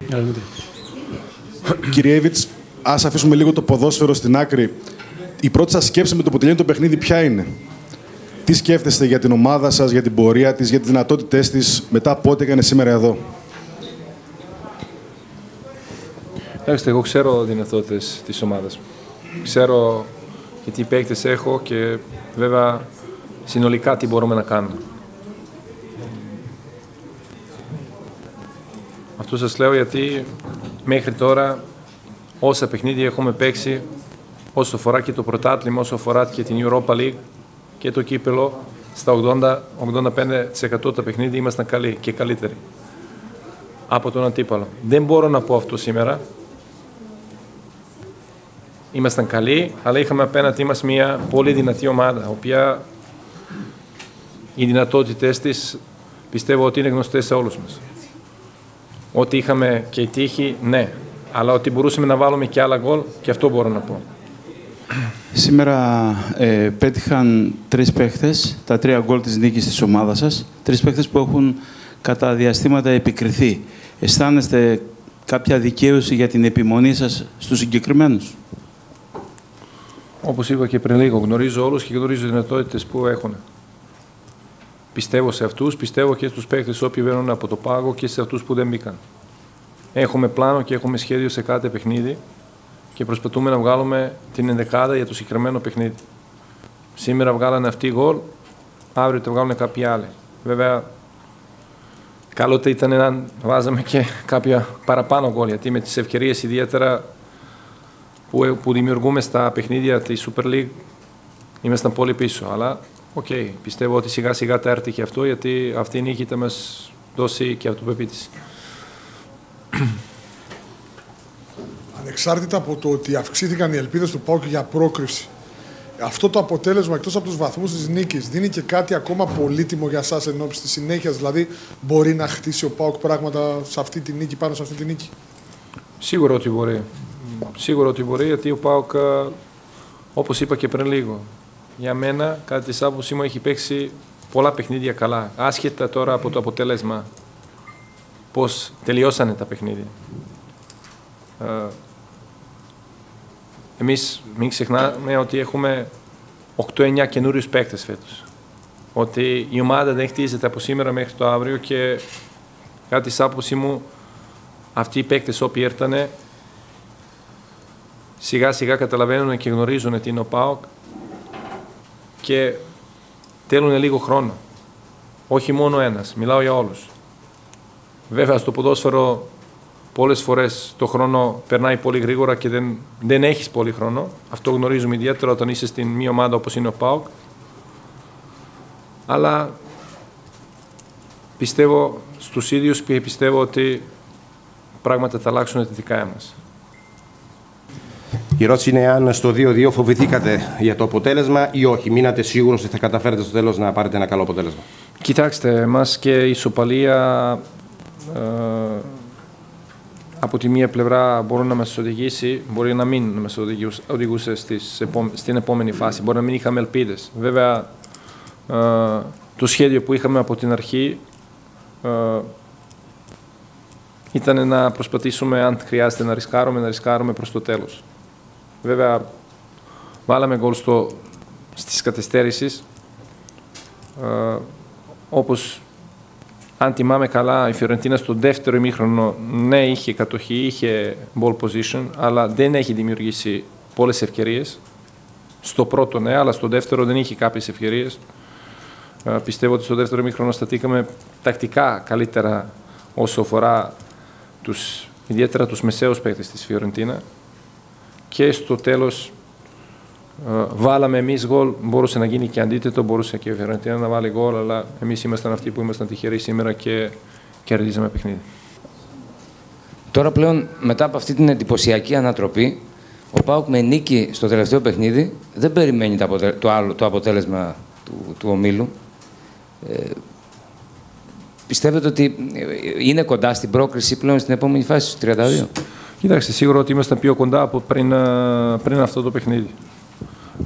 Κύριε Ίβιτς, ας αφήσουμε λίγο το ποδόσφαιρο στην άκρη. Η πρώτη σας σκέψη με το που τελειώνει το παιχνίδι ποια είναι? Τι σκέφτεστε για την ομάδα σας, για την πορεία της, για τις δυνατότητές της, μετά από ό,τι έκανε σήμερα εδώ? Κοιτάξτε, εγώ ξέρω δυνατότητες της ομάδας. Ξέρω τι παίκτες έχω και βέβαια συνολικά τι μπορούμε να κάνουμε. Αυτό σας λέω γιατί μέχρι τώρα όσα παιχνίδια έχουμε παίξει, όσο αφορά και το πρωτάθλημα, όσο αφορά και την Europa League και το κύπελο, στα 80-85% τα παιχνίδια ήμασταν καλοί και καλύτεροι από τον αντίπαλο. Δεν μπορώ να πω αυτό σήμερα. Ήμασταν καλοί, αλλά είχαμε απέναντί μας μια πολύ δυνατή ομάδα, η οποία οι δυνατότητες της πιστεύω ότι είναι γνωστές σε όλους μας. Ότι είχαμε και τύχη, ναι, αλλά ότι μπορούσαμε να βάλουμε και άλλα γκολ, και αυτό μπορώ να πω. Σήμερα πέτυχαν 3 παίχτες, τα 3 γκολ της νίκης της ομάδας σας. 3 παίχτες που έχουν κατά διαστήματα επικριθεί. Αισθάνεστε κάποια δικαίωση για την επιμονή σας στους συγκεκριμένους? Όπως είπα και πριν λίγο, γνωρίζω όλους και γνωρίζω τις δυνατότητες που έχουν. Πιστεύω σε αυτούς, πιστεύω και στους παίκτες όποιοι βγαίνουν από το πάγο και σε αυτούς που δεν μπήκαν. Έχουμε πλάνο και έχουμε σχέδιο σε κάθε παιχνίδι και προσπαθούμε να βγάλουμε την ενδεκάδα για το συγκεκριμένο παιχνίδι. Σήμερα βγάλανε αυτοί γκολ, αύριο το βγάλουν κάποιοι άλλοι. Βέβαια, καλό θα ήταν να βάζαμε και κάποια παραπάνω γκολ, γιατί με τις ευκαιρίες ιδιαίτερα που δημιουργούμε στα παιχνίδια της Super League ήμασταν πολύ πίσω. Αλλά πιστεύω ότι σιγά σιγά θα έρθει και αυτό, γιατί αυτή η νίκη θα μας δώσει και αυτοπεποίθηση. Ανεξάρτητα από το ότι αυξήθηκαν οι ελπίδες του ΠΑΟΚ για πρόκριση, αυτό το αποτέλεσμα, εκτός από τους βαθμούς της νίκης, δίνει και κάτι ακόμα πολύτιμο για σας εν ώψη της συνέχειας? Δηλαδή, μπορεί να χτίσει ο ΠΑΟΚ πράγματα σε αυτή τη νίκη, πάνω σε αυτή τη νίκη? Σίγουρα ότι μπορεί. Σίγουρα ότι μπορεί, γιατί ο ΠΑΟΚ, όπως είπα και πριν λίγο, για μένα, κατά τη άποψή μου, έχει παίξει πολλά παιχνίδια καλά. Άσχετα τώρα από το αποτέλεσμα, πώς τελειώσανε τα παιχνίδια. Εμείς μην ξεχνάμε ότι έχουμε 8-9 καινούριους παίκτες φέτος. Ότι η ομάδα δεν χτίζεται από σήμερα μέχρι το αύριο και κατά τη άποψή μου, αυτοί οι παίκτες όποιοι έρθανε, σιγά σιγά καταλαβαίνουν και γνωρίζουν τι είναι ο ΠΑΟΚ και θέλουν λίγο χρόνο. Όχι μόνο ένας, μιλάω για όλους. Βέβαια στο ποδόσφαιρο πολλές φορές το χρόνο περνάει πολύ γρήγορα και δεν έχεις πολύ χρόνο. Αυτό γνωρίζουμε ιδιαίτερα όταν είσαι στην μία ομάδα όπως είναι ο ΠΑΟΚ. Αλλά πιστεύω στους ίδιους και πιστεύω ότι πράγματα θα αλλάξουν θετικά μας. Η ερώτηση είναι αν στο 2-2 φοβηθήκατε για το αποτέλεσμα ή όχι. Μείνατε σίγουρος ότι θα καταφέρετε στο τέλος να πάρετε ένα καλό αποτέλεσμα? Κοιτάξτε, εμάς και η ισοπαλία από τη μία πλευρά μπορεί να μας οδηγήσει, μπορεί να μην μας οδηγούσε στην επόμενη φάση. Μπορεί να μην είχαμε ελπίδες. Βέβαια, το σχέδιο που είχαμε από την αρχή ήταν να προσπαθήσουμε, αν χρειάζεται να ρισκάρουμε προς το τέλος. Βέβαια, βάλαμε γκολ στις καθυστέρησεις. Όπως, αν θυμάμαι καλά, η Φιωρεντίνα στο δεύτερο ημίχρονο, ναι, είχε κατοχή, είχε ball position, αλλά δεν έχει δημιουργήσει πολλές ευκαιρίες. Στο πρώτο, ναι, αλλά στο δεύτερο δεν είχε κάποιες ευκαιρίες. Πιστεύω ότι στο δεύτερο ημίχρονο σταθήκαμε τακτικά καλύτερα όσο αφορά ιδιαίτερα τους μεσαίους παίκτες της Φιωρεντίνα. Και στο τέλος βάλαμε εμείς γκολ, μπορούσε να γίνει και αντίθετο, μπορούσε και η Φιωρεντίνα να βάλει γκολ, αλλά εμείς ήμασταν αυτοί που ήμασταν τυχεροί σήμερα και κερδίζαμε παιχνίδι. Τώρα πλέον, μετά από αυτή την εντυπωσιακή ανατροπή, ο ΠΑΟΚ με νίκη στο τελευταίο παιχνίδι δεν περιμένει το αποτέλεσμα του ομίλου. Πιστεύετε ότι είναι κοντά στην πρόκριση πλέον στην επόμενη φάση, στους 32? Κοιτάξτε, σίγουρα ότι ήμασταν πιο κοντά από πριν αυτό το παιχνίδι.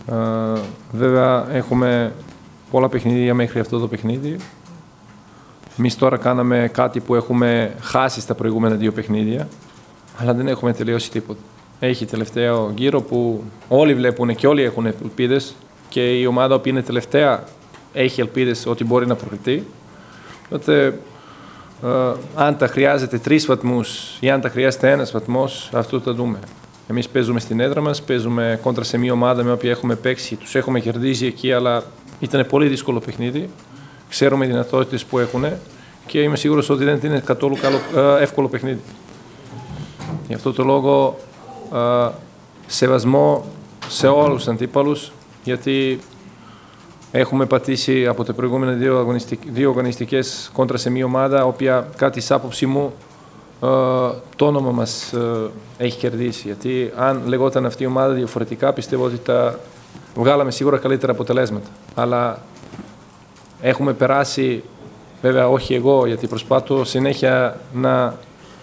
Βέβαια, έχουμε πολλά παιχνίδια μέχρι αυτό το παιχνίδι. Εμείς τώρα κάναμε κάτι που έχουμε χάσει στα προηγούμενα 2 παιχνίδια, αλλά δεν έχουμε τελειώσει τίποτα. Έχει τελευταίο γύρο που όλοι βλέπουν και όλοι έχουν ελπίδες και η ομάδα που είναι τελευταία έχει ελπίδες ότι μπορεί να προκριθεί. Οπότε, αν τα χρειάζεται 3 βαθμούς ή αν τα χρειάζεται 1 βαθμός, αυτό θα δούμε. Εμείς παίζουμε στην έδρα μας, παίζουμε κόντρα σε μια ομάδα με οποία έχουμε παίξει, τους έχουμε κερδίσει εκεί, αλλά ήταν πολύ δύσκολο παιχνίδι. Ξέρουμε οι δυνατότητες που έχουν και είμαι σίγουρος ότι δεν είναι καθόλου εύκολο παιχνίδι. Γι' αυτό το λόγο σεβασμό σε όλους τους αντίπαλους, γιατί έχουμε πατήσει από τα προηγούμενα 2 αγωνιστικές κόντρα σε μια ομάδα, οποία κάτι σ' άποψη μου το όνομα μας έχει κερδίσει. Γιατί αν λεγόταν αυτή η ομάδα διαφορετικά, πιστεύω ότι τα βγάλαμε σίγουρα καλύτερα αποτελέσματα. Αλλά έχουμε περάσει, βέβαια όχι εγώ, γιατί προσπάθω συνέχεια να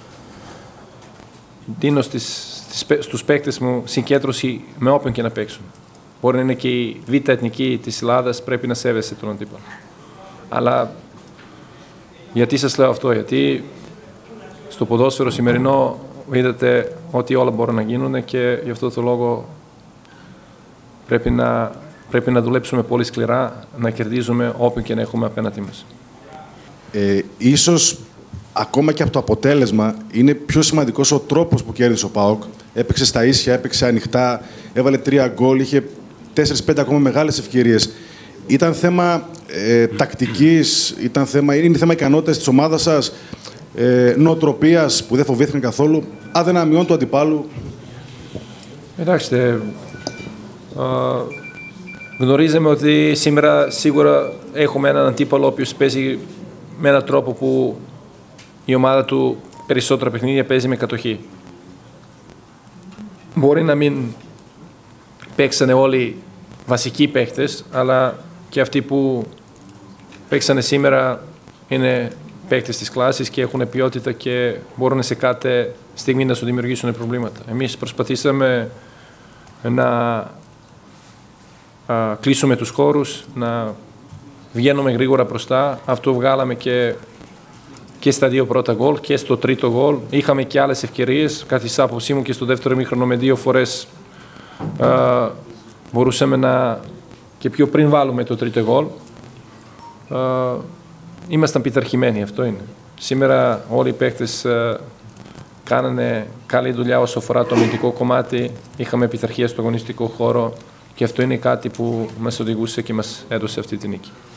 δίνω στους παίκτες μου συγκέντρωση με όποιον και να παίξουν. Μπορεί να είναι και η β' εθνική της Ελλάδας, πρέπει να σέβεσαι τον αντίπαλο. Αλλά γιατί σας λέω αυτό, γιατί στο ποδόσφαιρο σημερινό είδατε ότι όλα μπορούν να γίνουν και γι' αυτό το λόγο πρέπει να δουλέψουμε πολύ σκληρά, να κερδίζουμε όποιον και να έχουμε απέναντί μας. Ίσως ακόμα και από το αποτέλεσμα είναι πιο σημαντικός ο τρόπος που κέρδισε ο ΠΑΟΚ. Έπαιξε στα ίσια, έπαιξε ανοιχτά, έβαλε 3 γκολ, είχε 4-5 ακόμα μεγάλες ευκαιρίες. Ήταν θέμα τακτικής, είναι θέμα ικανότητας της ομάδας σας, νοοτροπίας που δεν φοβήθηκαν καθόλου, αδυναμιών του αντιπάλου? Κοιτάξτε, γνωρίζαμε ότι σήμερα σίγουρα έχουμε έναν αντίπαλο ο οποίος παίζει με έναν τρόπο που η ομάδα του περισσότερα παιχνίδια παίζει με κατοχή. Μπορεί να μην παίξανε όλοι βασικοί παίκτες, αλλά και αυτοί που παίξανε σήμερα είναι παίκτες της κλάσης και έχουν ποιότητα και μπορούν σε κάθε στιγμή να σου δημιουργήσουν προβλήματα. Εμείς προσπαθήσαμε να κλείσουμε τους χώρους, να βγαίνουμε γρήγορα μπροστά. Αυτό βγάλαμε και στα 2 πρώτα γκολ και στο 3ο γκολ. Είχαμε και άλλες ευκαιρίες, κάτι σαν άποψή μου και στο δεύτερο ημίχρονο με 2 φορές μπορούσαμε να και πιο πριν βάλουμε το 3ο γκολ. Ήμασταν πειθαρχημένοι, αυτό είναι. Σήμερα όλοι οι παίκτες κάνανε καλή δουλειά όσο αφορά το αμυντικό κομμάτι. Είχαμε πειθαρχία στο αγωνιστικό χώρο και αυτό είναι κάτι που μας οδηγούσε και μας έδωσε αυτή τη νίκη.